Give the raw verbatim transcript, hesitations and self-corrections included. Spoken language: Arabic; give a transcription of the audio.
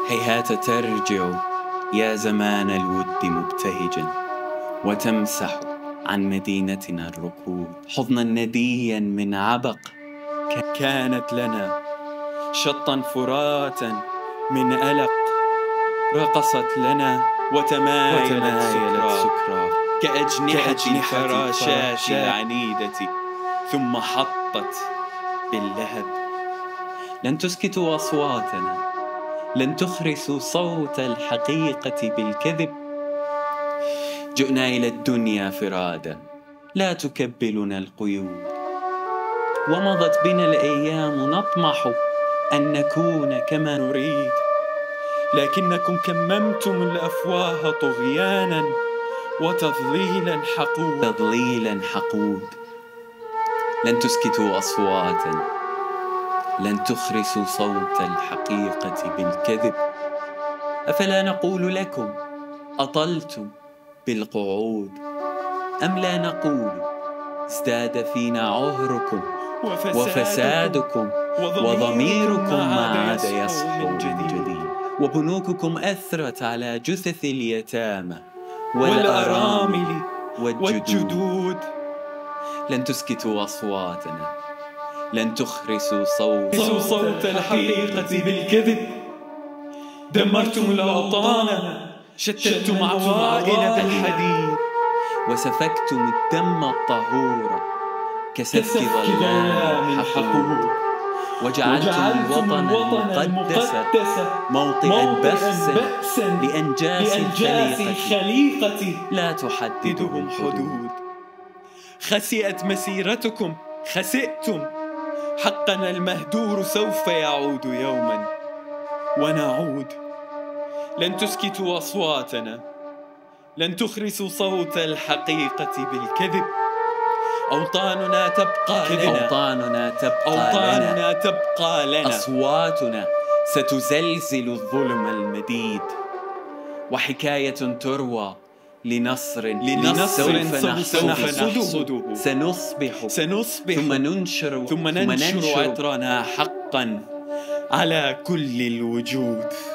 هيهات ترجع يا زمان الود مبتهجا، وتمسح عن مدينتنا الركود حضنا نديا من عبق. كانت لنا شطا فراتا من ألق، رقصت لنا وتمايلت سكرى كأجنحة الفراشات العنيدة، ثم حطت باللهب. لن تسكتوا أصواتنا، لن تخرسوا صوت الحقيقة بالكذب. جئنا إلى الدنيا فرادا، لا تكبلنا القيود، ومضت بنا الأيام نطمح أن نكون كما نريد، لكنكم كممتم الأفواه طغيانا وتضليلا حقود تضليلا حقود. لن تسكتوا أصواتنا، لن تخرسوا صوت الحقيقة بالكذب. أفلا نقول لكم أطلتم بالقعود، أم لا نقول ازداد فينا عهركم وفسادكم وضميركم ما عاد يصحو من جديد، وبنوككم أثرت على جثث اليتامى والأرامل والجدود. لن تسكتوا أصواتنا، لن تخرسوا صوت, صوت الحقيقة بالكذب. دمرتم الأوطان، شتتم عوائل بالحديد، وسفكتم الدم الطهور كسفك ظلام الحقود، وجعلتم الوطن المقدس موطئ بأس لأنجاس الخليقة لا تحددهم حدود. خسئت مسيرتكم، خسئتم حقنا، المهدور سوف يعود يوما ونعود. لن تسكتوا أصواتنا، لن تخرسوا صوت الحقيقة بالكذب. أوطاننا تبقى لنا، أوطاننا تبقى, أوطاننا لنا. تبقى لنا أصواتنا ستزلزل الظلم المديد، وحكاية تروى لنصر لنصر سنحصده. سنصبح سنصبح ثم ننشر ثم ننشر عطرنا حقا على كل الوجود.